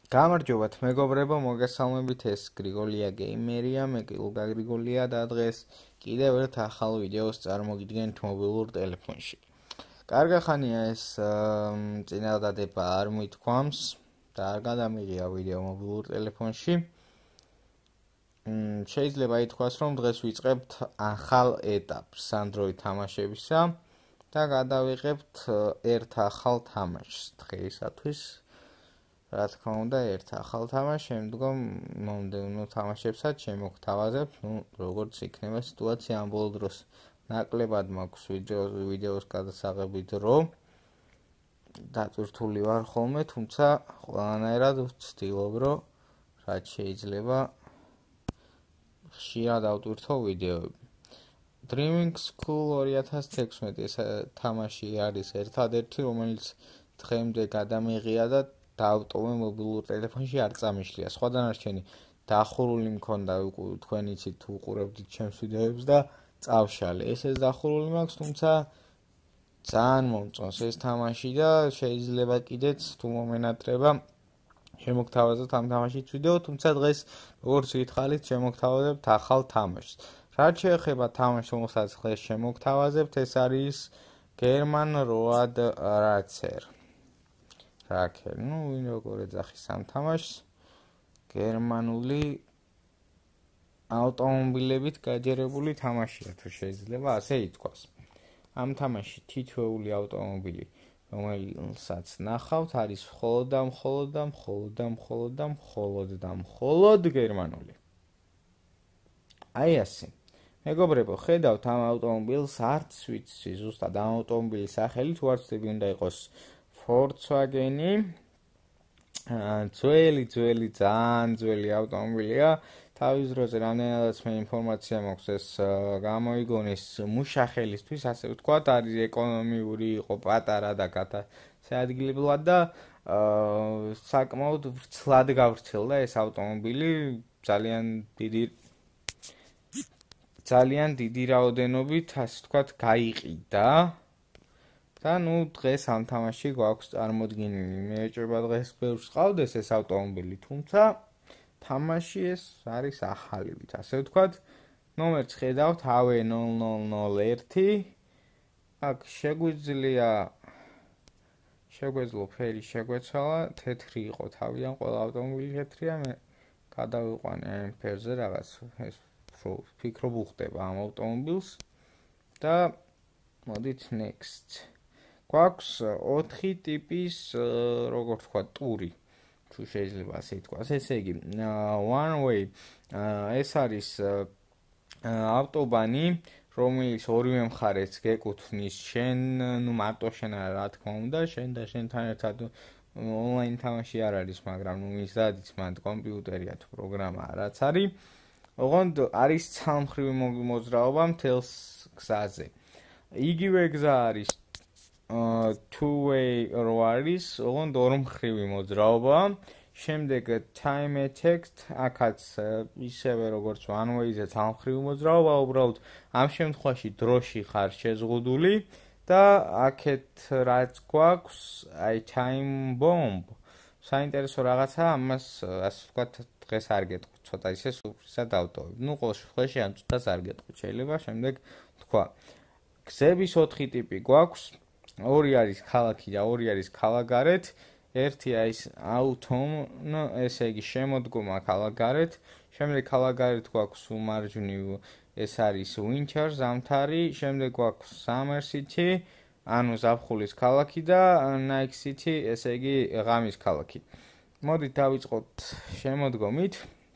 გამარჯობათ მეგობრებო, მოგესალმებით, ეს გრიგოლია გეიმერია, მე ლუკა გრიგოლია და დღეს კიდევ ერთ ახალ ვიდეოს წარმოგიდგენთ მობილურ ტელეფონში. კარგი ხანია ეს წინადადება არ მithქვამს და არ გადამიღია ვიდეო მობილურ ტელეფონში. შეიძლება ითქვას, რომ დღეს ვიწყებთ ახალ ეტაპს Android თამაშებისა და გადავიღებთ ერთ ახალ თამაშს დღეისათვის. რა თქმა უნდა, ერთ ახალ თამაშს, შემდგომ მომდევნო თამაშებსაც შემოგთავაზებთ, როგორც იქნება სიტუაცია ამ ბოლო დროს. ნაკლებად მაქვს ვიდეოს გადასაღებით დრო. დაწვრთული ვარ ხოლმე, თუმცა ყველანაირად ვცდილობ, რომ რაც შეიძლება ხშირად ავტვირთო ვიდეოები. Dreaming School 2016 ეს თამაში არის ერთადერთი, რომელიც დღემდე გადამიღია და დაავტოვე მობილურ ტელეფონში არ წამიშლია. სხვა დანარჩენი დახურული მქონდა, თქვენ იცით, თუ უყურებდით ჩემს ვიდეოებს და წავშალე. ესეც დახურული მაქვს, თუმცა ძალიან მომწონს ეს თამაში და შეიძლება კიდეც თუ მომენატრება შემოგთავაზოთ ამ თამაშის ვიდეო, თუმცა დღეს როგორც გითხარით, შემოგთავაზებთ ახალ თამაშს. რაც შეეხება თამაშს, რომელსაც დღეს შემოგთავაზებთ, ეს არის German Road Racer. Racer, ვინ როგორ ეძახის ამ თამაშს? გერმანული ავტომობილებით გაჯერებული თამაშია, თუ შეიძლება ასე ითქვას. ამ თამაში თითოეული ავტომობილი, რომელსაც ნახავთ, არის მხოლოდ გერმანული. აი ასე. მეგობრებო, ხედავთ ამ ავტომობილს, არც ვიცი ზუსტად ამ ავტომობილის სახელი, თუ არ ვცდები, უნდა იყოს Volkswagen-ი. ძალიან ძველი ავტომობილია. თავის დროზე რამდენადაც მე ინფორმაცია მაქვს, ეს გამოიგონეს მუშახელისთვის, ასე ვთქვათ, არის ეკონომიური, იყო პატარა და გადასაადგილებლად და საკმაოდ ვრცლად გავრცელდა ეს ავტომობილი, ძალიან დიდი რაოდენობით, ასე ვთქვათ, გაიყიდა. და დღეს ამ თამაში გვაქვს წარმოდგენილი. მე ეჭვება დღეს ბევრს ყავდეს ეს ავტომობილი, თუმცა თამაში ეს არის ახალივით, ასე ვთქვათ. ნომერს ხედავთ AW0001. აქ შეგვეძლო ფერი შეგვეცვალა, თეთრი იყო თავიდან, ყველა ავტომობილი თეთრია, მე გადავიყვანე ამ ფერზე რაღაც, ეს ვფიქრობ უხდება ამ ავტომობილს და მოდით next. გვაქვს 4 ტიპის, როგორ ვთქვა, ტური, თუ შეიძლება ასე ითქვას. ესე იგი, one way, ეს არის ავტობანი, რომელიც ორივე მხარეს გეკუთვნის შენ, მარტო შენ არა, რა თქმა უნდა, შენ და შენთან ერთად ონლაინ თამაში არ არის, მაგრამ მისდადიც მანდ კომპიუტერია თუ პროგრამა რაც არის. ოღონდ არის ცალმხრივი მოძრაობა მთელს გზაზე. იგივე გზა არის two-way რო არის, ოღონდ ორმხრივი მოძრაობა. შემდეგ time attack, აქაც ისევე როგორც one-way-ზე ცალმხრივი მოძრაობა, უბრალოდ ამ შემთხვევაში დროში ხარ შეზღუდული და აქეთ რაც გვაქვს, აი time bomb. საინტერესო რაღაცა, ამას ასე ვთქვათ, დღეს არ გეტყვით, ცოტა ისე სუფრისად დავტოვებ. ყოველ შემთხვევაში ამ წუთას არ გეტყვით, შეიძლება შემდეგ თქვა. გზების 4 ტიპი გვაქვს. ორი არის ქალაქი და ორი არის ქალაქგარეთ. ერთი არის autumn, ესე იგი შემოდგომა ქალაქგარეთ. შემდეგ ქალაქგარეთ გვაქვს უმარჯვნივ, ეს არის winter, ზამთარი. შემდეგ გვაქვს summer city, ანუ ზაფხულის ქალაქი და night city, ესე იგი ღამის ქალაქი. მოდით დავიწყოთ შემოდგომით.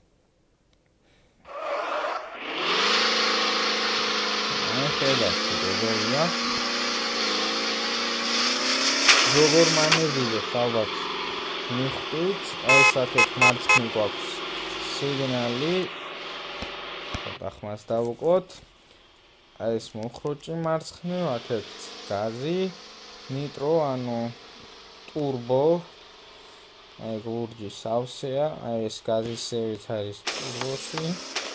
ხედავთ, როგორია. როგორ მანევრირებს, ალბათ მიხვდით, ეს აქეთ მარცხნივ გვაქვს სიგნალი. ცოტა ხმას დავუყოთ. აი ეს მოხროჭი მარცხნივ, აქეთ გაზი, ნიტრო, ანუ ტურბო. აი გურჯი სავსეა, აი ეს გაზისევით არის ტურბოში.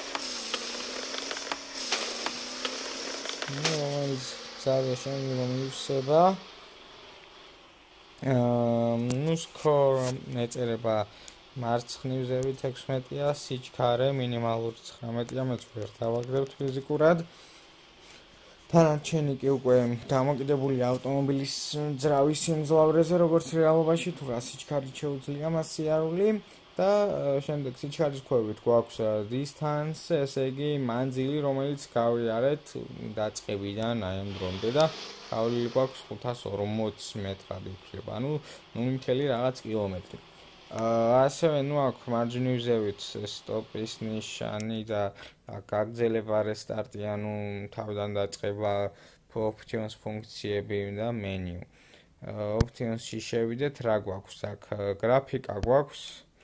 რომელიც ძალიან შემდგომ მივსება. Score ეწერება მარცხნივზევი 16-ია, სიჩქარე მინიმალური 19-ია, მეც ვერ დავაგრებთ ფიზიკურად. თანარჩენი კი უკვე დამოკიდებული ავტომობილის ძრავის სიმძლავრეზე, როგორც რეალობაში, თუ რა სიჩქარით შეუძლია მას სიარული და შემდეგ სიჩქარის ქვევით გვაქვს distance, ესე იგი მანძილი, რომელიც გავიარეთ დაწყებიდან აი ამ დრომდე და გავლილი გვაქვს 540 მეტრად იქნება, ანუ მთელი რაღაც კილომეტრი. ასევე აქ მარჯვნივზევით სტოპის ნიშანი და გაგრძელება, რესტარტი, ანუ თავიდან დაწყება, options ფუნქციები და მენიუ. options-ში შევიდეთ, რა გვაქვს აქ? გრაფიკა გვაქვს.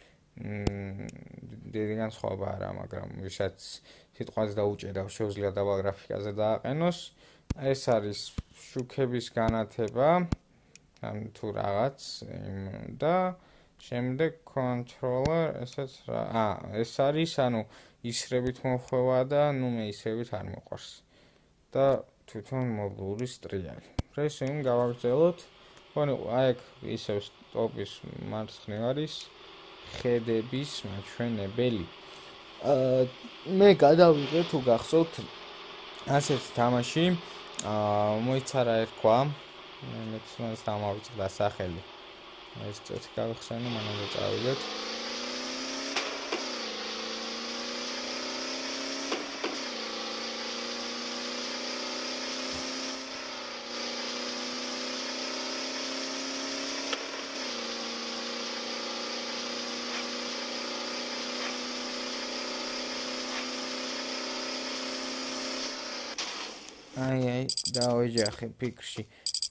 დიდი განსხვავება არა, მაგრამ ვისაც სიტყვაზე დაუჭერავს, შეუძლია დაბალ გრაფიკაზე დააყენოს. ეს არის შუქების განათება, ან თუ რაღაც და შემდეგ controller, ესეც რა, ეს არის, ანუ ისრებით მოხვევა და მე ისრებით არ მოყვარს. და თვითონ მობილური სტრიალი. Press-ი გავაგრძელოთ. ხონი, აი აქ ისევ სტოპის მარცხნივ არის ხედების მაჩვენებელი. მე გადავიღე თუ გახსოვთ ასეთი თამაში, მოიცარა ერქვა, მეც მას დამავიწყდა სახელი. ეს წუთი გავიხსენე, მანამდე წავიდეთ. აი, დავეჯახე ფიქრში.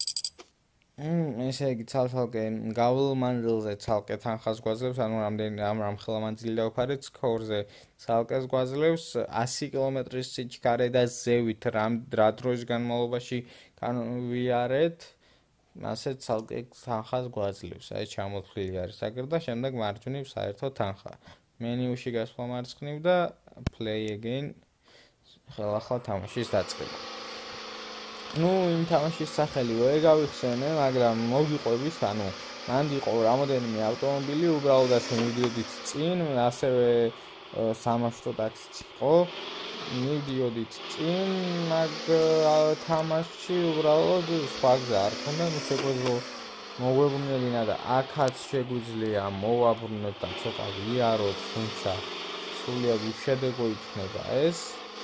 ესე იგი ცალ-ცალკე გავლილ მანძილზე ცალკე თანხას გვაძლევს, ანუ რამ ხელა მანძილი დავფარეთ, სქორზე ცალკეს გვაძლევს 100 კილომეტრის სიჩქარე და ზევით რა დროის განმავლობაში განვიარეთ, ასე ცალკე თანხას გვაძლევს. აი ჩამოთვლილი არის აგერ და შემდეგ მარჯვნივ საერთო თანხა. მენიუში გასვლა მარცხნივ და play again ხელახლა თამაშის დაწყება. იმ თამაშის სახელი ვერ გავიხსენე, მაგრამ მოგიყვებით, ანუ მანდ იყო რამოდენიმე ავტომობილი, უბრალოდ ასე მივდიოდით წინ, ასევე სამაშტო ტაქსიც იყო, მივდიოდით წინ, მაგ თამაშში უბრალოდ სხვა გზა არ ქონდა, შეგვეძლო მოგვეუბნებინა და აქაც შეგვიძლია მოვაბრუნოთ და ცოტა ვიაროთ, თუმცა სრულიად უშედეგო იქნება ეს.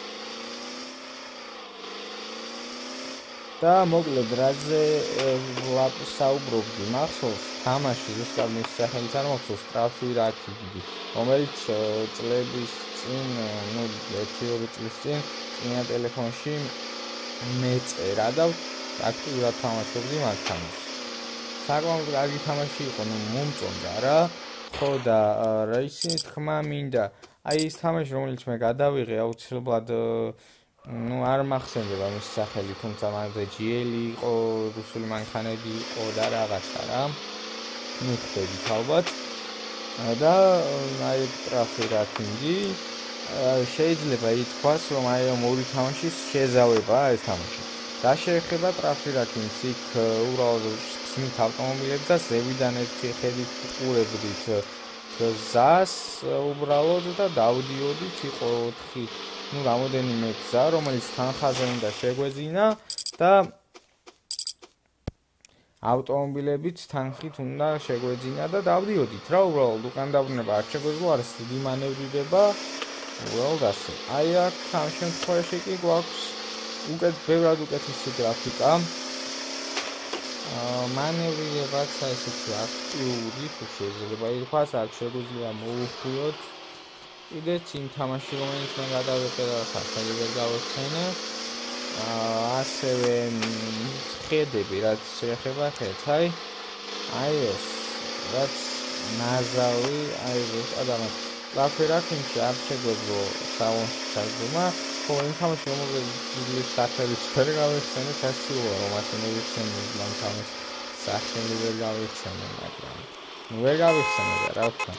და მოკლედ რაზე საუბრობდი, მახსოვს თამაში ზუსტად მის სახელით არ მახსოვს ტრაფირაკი, რომელიც წლების წინ, 1-2 წლის წინ წინა ტელეფონში მეწერა და აქტიურად თამაშობდი მაგ თამაშს. საკმაოდ კარგი თამაში იყო, მომწონდა რა. ხო და რა ისინი თქმა მინდა, აი ეს თამაში, რომელიც მე გადავიღე, აუცილებლად არ მახსენდება მის სახელი, თუმცა მანზე GL-ი იყო, რუსული მანქანები იყო და რაღაცა რა. მიხვდებით ალბათ. და აი ტრაფირაკინგი შეიძლება ითქვას, რომ აი ამ ორი თამაშის შეზავებაა ეს თამაში. რა შეეხება ტრაფირაკინგს, იქ უბრალოდ ხსნით ავტომობილებს და ზევიდან ერთი ხედით უყურებდით გზას უბრალოდ და დავდიოდით, იყო 4 რამოდენიმე გზა, რომელიც თანხაზე უნდა შეგვეძინა და ავტომობილებით თანხით უნდა შეგვეძინა და დავდიოდით რა, უბრალოდ უკან დაბრუნება არ შეგვეძლო, არის დიდი მანევრირება, უბრალოდ ასე. აი აქ ამ შემთხვევაში კი გვაქვს ბევრად უკეთესი გრაფიკა. მანევრირებაც ესეთი აქტიური, თუ შეიძლება ითქვას, აქ შეგვიძლია მოუხვიოთ. კიდეც იმ თამაში, რომელიც მე გადავიღე და სახელი ვერ გავიხსენე, ასევე ხედები, რაც შეეხება ხედს, აი ეს, რაც ნაზავი, აი ზუსტად ამას ტრაფირაკინგში არ შეგვეძლო სალონში ჩაძმა, ხო იმ თამაში, რომელზეც სახელის ვერ გავიხსენე, სასწაულოა, რომ ასე მოვიხსენე ამ თამაშს სახელი ვერ გავიხსენე, მაგრამ ვერ გავიხსენე და რა ვქნა.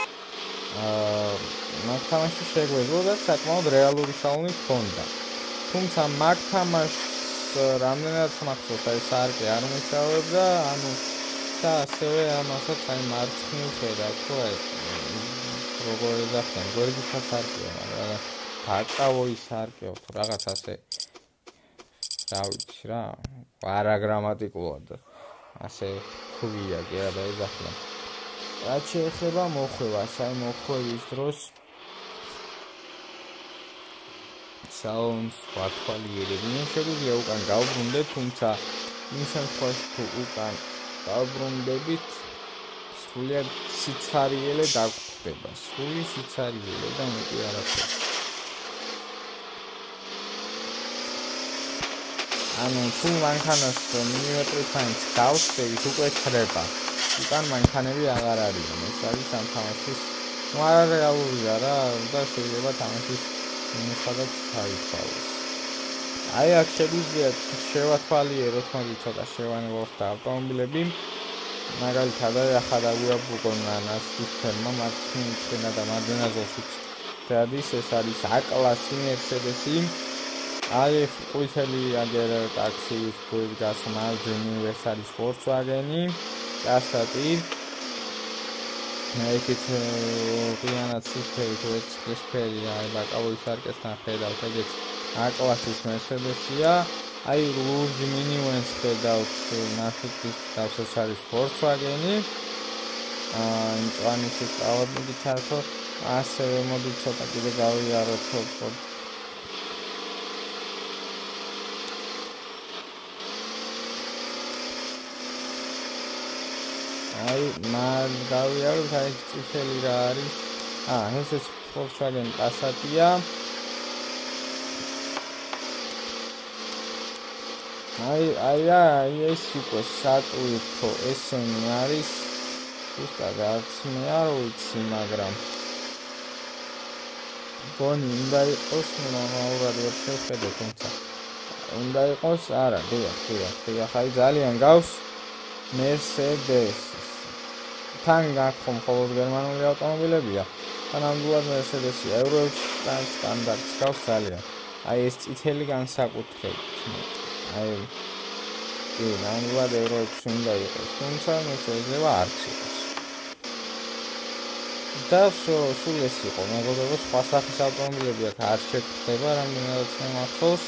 მაგ თამაში შეგვეძლო და საკმაოდ რეალური სალონი ჰქონდა. თუმცა მაგ თამაშს რამდენადაც მახსოვს, აი სარკე არ მუშაობდა, ანუ და ასევე ამასაც აი მარცხნივ ხედავთ, რომ აი როგორ ეძახიან, გვერდითაც არკეო, მაგრამ დაკავოის არკეო თუ რაღაც ასე რა ვიცი რა, არაგრამატიკულად ასე ქვია კი არა და ეძახიან. რაც შეეხება მოხვევას, აი მოხვევის დროს საუნდს ვათვალიერებინე, შეგვიძლია უკან გავბრუნდეთ, თუმცა იმ შემთხვევაში თუ უკან გავბრუნდებით, სრულიად სიცარიელე დაგხვდება, სრული სიცარიელე და მეტი არაფერი. ანუ თუ მანქანას მილიმეტრით გავსწევით, უკვე ხრება. უკან მანქანები აღარ არიან, ეს არის ამ თამაშის არარეალურია რა და შეიძლება თამაშის სადაც ჩაითვალოს. აი აქ შეგვიძლია შევათვალიეროთ, მოდი ცოტა შევანებოთ და ავტომობილები. მაგალითად ახლა დაგვიაბრუნდა ნასის ფერმა მარცხნივ და მარჯვენაზეში დადის, ეს არის A-კლასი მერსედესი. აი ყვითელი აგერ ტაქსის გვერდას მარჯვნივ ეს არის Volkswagen-ი, Passat-ი. ეგეთ ღიანად ციფრები თუ ციფრები აი ბაკავოის არკესთან ხედავთ, ეგეთ A-კლასის მერსედესია. აი ლურჯ მინივენს ხედავთ, ნახეთ დავსოს არის Volkswagen-ი. მწვანის ავადმოდი ჩართო, ასევე მოდი ცოტა კიდე გავიაროთ აი მაგ გავიაროთ, აი წითელი რა არის? ესეც Volkswagen Passat-ია. აი ეს უკვე სატვირთო ესენი არის. ზუსტად არც მე არ ვიცი, მაგრამ გონი უნდა იყოს, ნორმალურად ვერ შევხედე, თუმცა უნდა იყოს, არა, დიახ, აი ძალიან გავს Mercedes. თან გახომ მხოლოდ გერმანული ავტომობილებია. თანამედროვე Mercedes-ი ევროპის სტანდარტს გავს ძალიან. აი ეს წითელი განსაკუთრებით. აი ნამდვილად ევროპის უნდა იყოს, თუმცა შეიძლება არც იყოს. და სულ ეს იყო, მეგობრებო, სხვა სახის ავტომობილები აქ არ შეგხვდება რამდენადაც მახსოვს.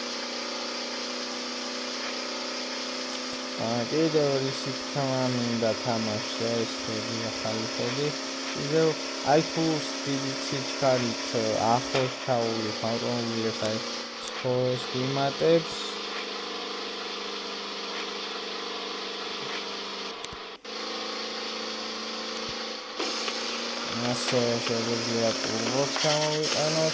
კიდევ რისი თქმა მინდა თამაში, ეს ხედი ახალი ხედი. კიდევ აი თუ დიდი სიჩქარით ახლოს ჩაუვლით ავტომობილებს, აი სქოს კლიმატებს. ასე შეგვიძლია ტურბოს გამოვიყენოთ.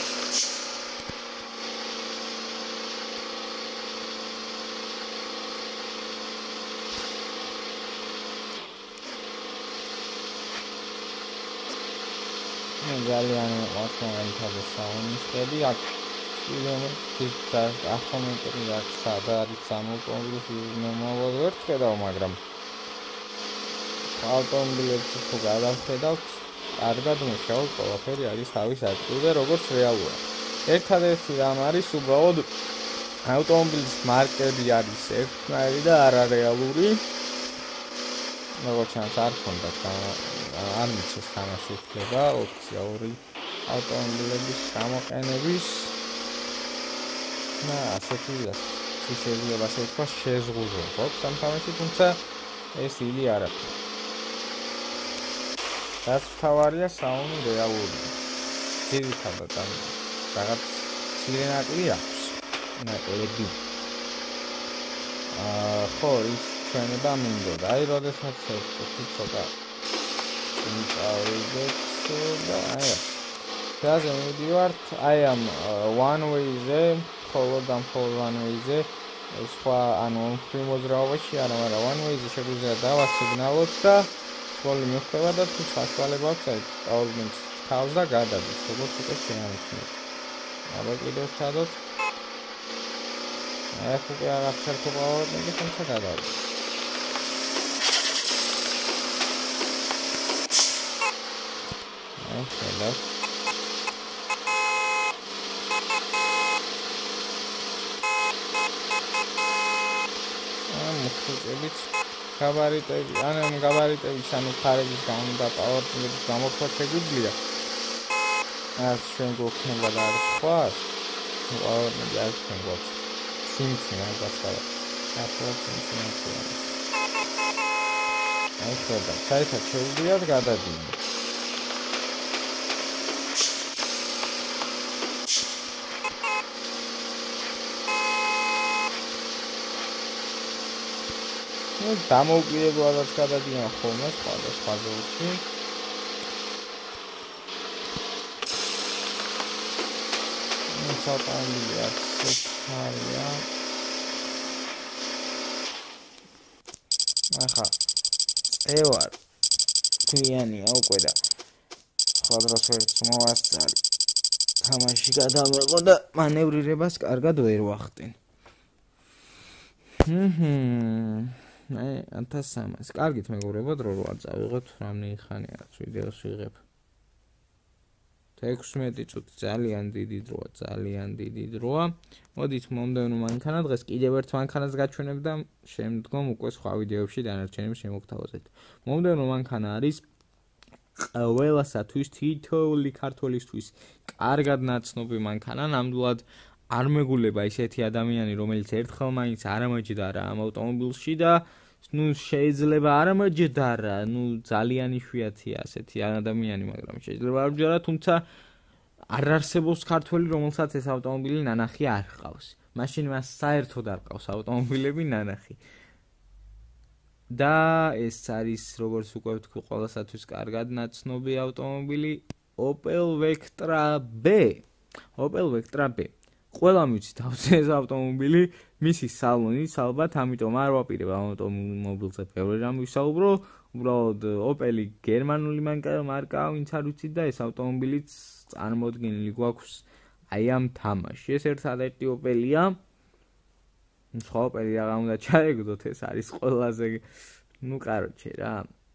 ძალიან მოყვარს მაგალითად საუნის ხედი, აქ ახომეტრი აქ სად არის სამოკვდილის ნორმალურად ვერ ხედავ, მაგრამ ავტომობილებს თუ გადავხედავთ, კარგად მუშაობს, ყველაფერი არის თავის ადგილზე, როგორც რეალურად. ერთადერთი რამ არის უბრალოდ ავტომობილის მარკები არის ერთნაირი და არარეალური. როგორც ჩანს, არ ქონდათ არ მიცეს თამაში ხდება ოფიციალური ავტომობილების გამოყენების. ასეთი შეიძლება ასე ვთქვათ, შეზღუდვა ამ თამაში, თუმცა ეს იგი არაფერი. რაც თავარია საუნი რეალური. ძირითადად რაღაც სილენატი აქვს. ნაკლები. ხო, ის ჩვენება მინდოდა. აი, როდესაც ცოტა წავიდეთ და აი ასე მივიდივართ, აი ამ one way-ზე, მხოლოდ one way-ზე, სხვა ანუ მხრივ მოძრაობაში არა, მაგრამ one way-ზე შეგვიძლია დავასიგნალოთ და სკოლი მიხვდება და თუ საშუალება აქვს, აი პაუზმენტს თავს და გადადის, როგორც უკვე შეამჩნევთ. აბა კიდევ ჩადოთ. აი უკვე აღარ ჩერქო პაუზმენტი, თუმცა გადავიდა. Hello. მოხუჭებით გაბარიტების ანუ ფარების გამო და პაუერპოინტის გამოხვა შეგვიძლია. რაც ჩვენ გვქნება და არის სხვა. პაუერპოინტი არის ჩვენ გვაქვს. სიმცი მაგასაა. ახლა სიმცი. ახლა და საერთოდ შეუძლიათ გადადიოდნენ. ну დამოუკიდებლადაც გადადიან ხოლმე სხვადასხვა ზოლში. საავტომობილი არც ხარია. ახლა ევარ ქვიანია უკვე და სხვადასხვა ერთს მოვასწარი. თამაში გადავეყო და მანევრირებას კარგად ვერ ვახტენ. აი 1300. კარგით მეგობრებო, დრო რო არ წავიღოთ, რამდენი ხანია რაც ვიდეოს ვიღებ. 16 წუთი ძალიან დიდი დროა, ძალიან დიდი დროა. მოდით მომდევნო მანქანა დღეს კიდევ ერთ მანქანას გაჩვენებ და შემდგომ უკვე სხვა ვიდეოებში დანარჩენებს შემოგთავაზებთ. მომდევნო მანქანა არის ყველასათვის თითოეული ქართველისთვის კარგად ნაცნობი მანქანა, ნამდვილად არ მეგულება ისეთი ადამიანი, რომელიც ერთხელ მაინც არ ამაჯდარა ამ ავტომობილში და ну შეიძლება არ ამაჯდარა, ну ძალიან იშვიათია ასეთი ადამიანი, მაგრამ შეიძლება არ ჯარა, თუმცა არ არსებობს ქართველი, რომელსაც ეს ავტომობილი ნანახი არ ჰყავს. მაშინ მას საერთოდ არ ყავს ავტომობილები ნანახი. და ეს არის როგორც უკვე ვთქვი, ყველასათვის კარგად ნაცნობი ავტომობილი Opel Vectra B. Opel Vectra B. ყველამ ვიცით ეს ავტომობილი, მისი სალონიც ალბათ, ამიტომ არ ვაპირებ ამ ავტომობილზე ბევრი რამ ვისაუბრო. უბრალოდ Opel-ი გერმანული მარკაა, ვინც არ ვიცით და ეს ავტომობილიც წარმოდგენილი გვაქვს აი ამ თამაში. ეს ერთადერთი Opel-ია. სხვა Opel-ი რა უნდა ჩაეგდოთ, ეს არის ყველაზე ну короче რა.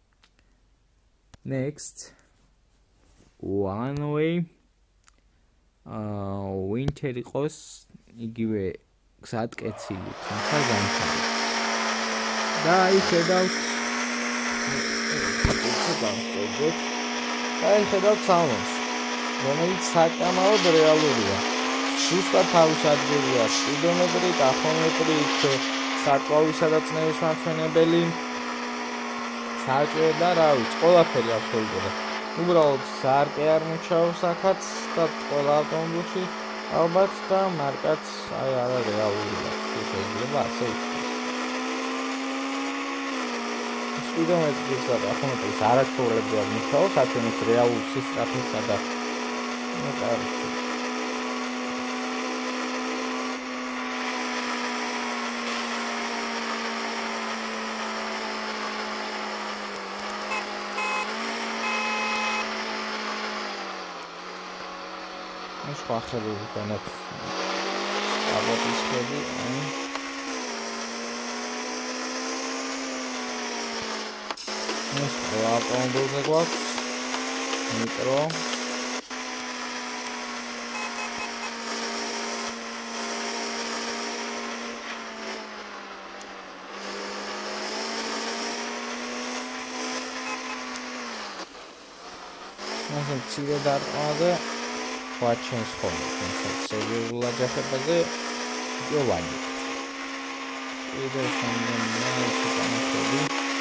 Next. One way. Winter იყოს იგივე გზატკეცილი, თუმცა ზამთარი. და აი ხედავთ სალონს, რომელიც საკამაოდ რეალურია. ზუსტად თავის ადგილია, სპიდომეტრი, ტახომეტრი, საკვავისა და წნევის მაჩვენებელი, საჭე და რა ვიცი, ყველაფერი აბსოლუტურად. უბრალოდ სარკე არ მუშაობს აქაც და ყველა ავტომობილში ალბათ და მარკაც აი არა რეალურია. შეიძლება ასე ითქვას. სპიდომეტრის და ტახომეტრის არაჩვეულებრივ არ მუშაობს, აჩვენებს რეალურ სისწრაფესა და ну короче. სხვა ხელები განაც აბოტის ხელი ეს ავტომობილზე გვაქვს ნიტრო ასე ცირე დარტყმაზე ვაჩენს ხოლმე, თუმცა სერიოზულად ჯახებაზე იოვანი. იდეა სამგანია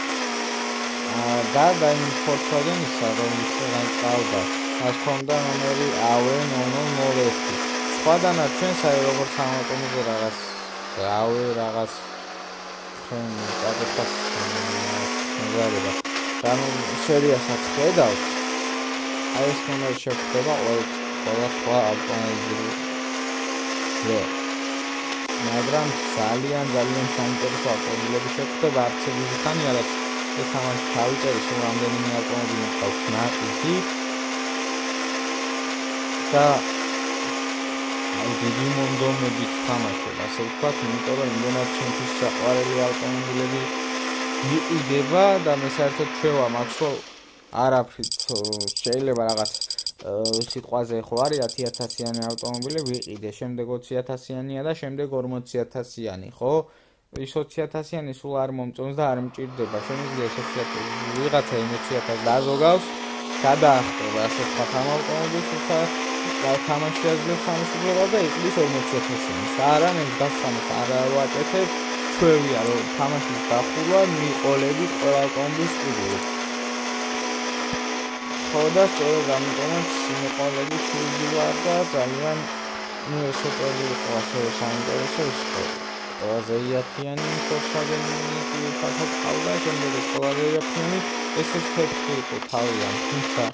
და დაინფორმაციონისა რომელიც განყავდა მას ქონდა ნომერი AW0001. სხვა დანარჩენს აი როგორც ავტომობილზე რაღაც რაღაც ჩვენ წაკითხავს მიღება. და სერიასაც ხედავთ. აი ეს ნომერი შეხვდება ყველა სხვა ავტომობილზე. მაგრამ ძალიან საინტერესო ავტომობილები შეხვდება, არც დიდი ხანია რაც ეს ამას ჩავიწერის, რომ რამდენიმე ავტომობილი მყავს ნაყიდი და აი დიდი მონდომებით თამაშობ, ასე ვთქვათ, იმიტომ რომ იმდენად ჩემთვის საყვარელი ავტომობილები იყიდება და მე საერთოდ ჩვევა მაქვს, რომ არაფრით შეიძლება რაღაც სიტყვაზე ხო არის 10,000-იანი ავტომობილი ვიყიდე, შემდეგ 20,000-იანია და შემდეგ 40,000-იანი, ხო? ის 20.000-იანი სულ არ მომწონს და არ მჭირდება. შემიძლია 20.000 ვიღაცა იმ 20.000 დაზოგავს, გადაახტება ასე თქვა ამ ავტომობილს, თუმცა თამაში აძლევს სამშობლოა და იყლის 40.000-იანი. საარამეს დასამხ არ ვაკეთებ, ჩვევია რომ თამაშის დახურვა მიყოლებით ყველა ავტომობილის ყიდულით. ხო და სწორედ ამიტომაც მიყოლებით ვიდივარ და ძალიან სუპერი იყო ასევე საინტერესო იყო. ყველაზე იაფიანი Volkswagen-ი ფასად ყავდა, შემდეგ ყველაზე იაფიანი SS თეთრი იყო თავიდან, თუმცა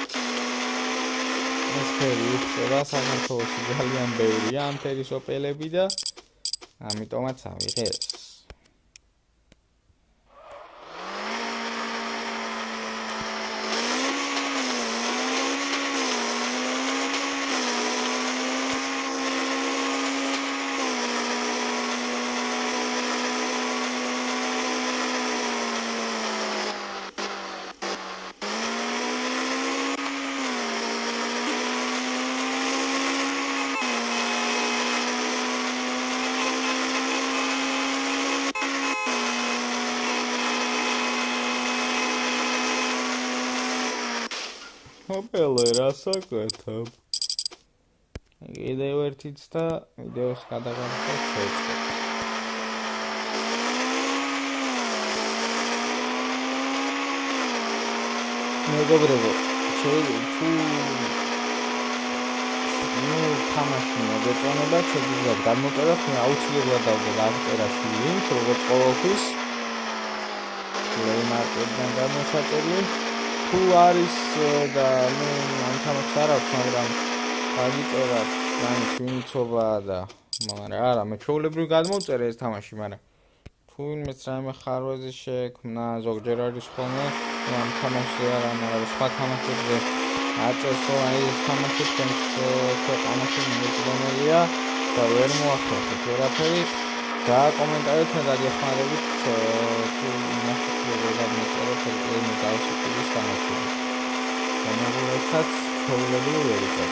ეს ფერი უხდება საქართველოში ძალიან ბევრია ამ ფერის ოპელები და ამიტომაც ავიღე ეს. ოპელე რასაკეთებ? კიდევ ერთიც და ვიდეოს გადაღება შეწყო. მეგობრებო, თუ თამაში მოგეწონება, შეგიძლიათ გამოწეროთ, მე აუცილებლად დავდებ აღწერაში ლინკს, როგორც ყოველთვის. პლეიმარკეტიდან გამოსაწერია. თუ არის და ამ თამაშს არ აქვს, მაგრამ გაგიწერათ მაინც ვინიცობა და მაგრამ არა, მე ჩვეულებრივ გადმოვწერე ეს თამაში, მაგრამ თუ ვინმეც რაიმე ხარვაზე შეექმნა, ზოგჯერ არის ხოლმე ამ თამაშზე არა, მაგრამ სხვა თამაშებზე აწევს, რომ აი ეს თამაში თქვენს ქვეყანაში მოწონილია და ვერ მოახერხეთ ვერაფერი. Комментарии დაგეხმარებით თუ მასშტაბზე გადმოწეროთ ეს დავსიტყვის თამაში. რომელსაც ჩვეულებრივ ვერ იწევთ.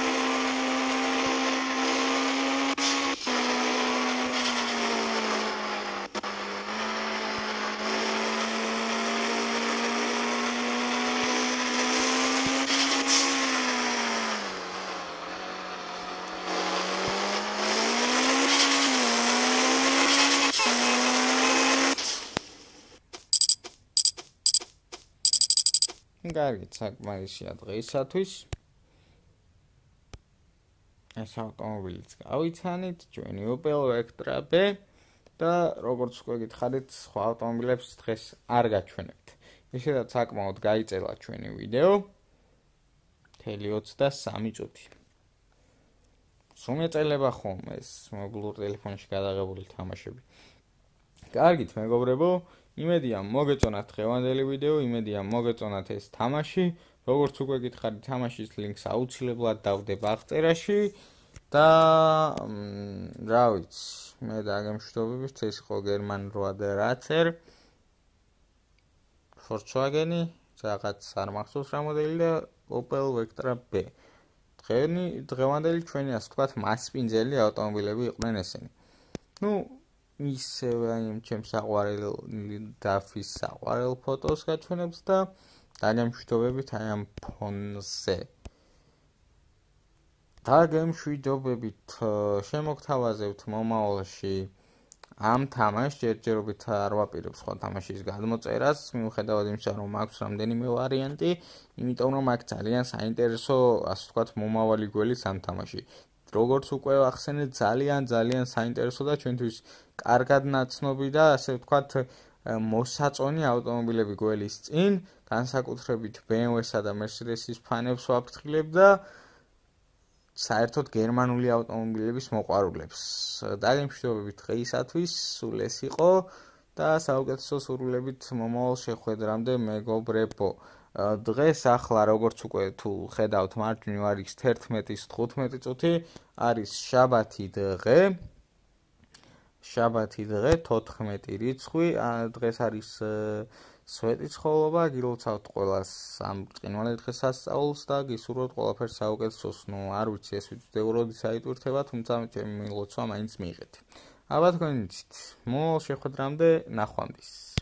კარგით, საკმარისია დღეისათვის. ეს ავტომობილიც გავიცანით, ჩვენი Opel Vectra B და როგორც უკვე გითხარით, სხვა ავტომობილებს დღეს არ გაჩვენებთ. ისედაც საკმაოდ გაიწელა ჩვენი ვიდეო. 23 წუთი. სუმეწელება ხომ ეს მობილურ ტელეფონში გადაღებული თამაშები. კარგით, მეგობრებო, იმედია მოგეწონათ დღევანდელი ვიდეო, იმედია მოგეწონათ ეს თამაში. როგორც უკვე გითხარით, თამაშის ლინკს აუცილებლად დავდებ აღწერაში და რა ვიცი, მე დაგემშვიდობებით, ეს იყო German 8 Racer Volkswagen-ი, რაღაც არ მახსოვს რა მოდელი და Opel Vectra B. დღევანდელი ჩვენი ასე ვთქვათ, მასპინძელი ავტომობილები იყვნენ ესენი. ისევ იმ ჩემს საყვარელ დაფის საყვარელ ფოტოს გაჩვენებს და დაგემშვიდობებით აი ამ ფონზე. დაგემშვიდობებით შემოგთავაზებთ მომავალში ამ თამაშს ჯერჯერობით არ ვაპირებ სხვა თამაშის გადმოწერას, მიუხედავად იმისა, რომ მაქვს რამდენიმე ვარიანტი, იმიტომ რომ აქ ძალიან საინტერესო, ასე ვთქვათ, მომავალი გველის ამ თამაში. როგორც უკვე ახსენეთ, ძალიან საინტერესო და ჩვენთვის კარგად ნაცნობი და ასე ვთქვათ, მოსაწონი ავტომობილები გველის წინ, განსაკუთრებით BMW-სა და Mercedes-ის ფანებს ვაფრთხილებ და საერთოდ გერმანული ავტომობილების მოყვარულებს. დაგემშვიდობებით დღეისათვის, სულ ეს იყო და საუკეთესო სურვილებით მომავალ შეხვედრამდე, მეგობრებო. დღეს ახლა როგორც უკვე თუ ხედავთ მარჯვნივ არის 11:15 წუთი, არის შაბათი დღე. შაბათი დღე 14 რიცხვი, დღეს არის სვეტი ცხოველობა, გილოცავთ ყველას ამ ბრწყინვალე დღესასწაულს და გისურვებთ ყველაფერს საუკეთესოს. არ ვიცი ეს ვიდეო როდის აიტვირთება, თუმცა ჩემი ლოცვა მაინც მიიღეთ. ალბათ თქვენ იცით. მომავალ შეხვედრამდე ნახვამდის.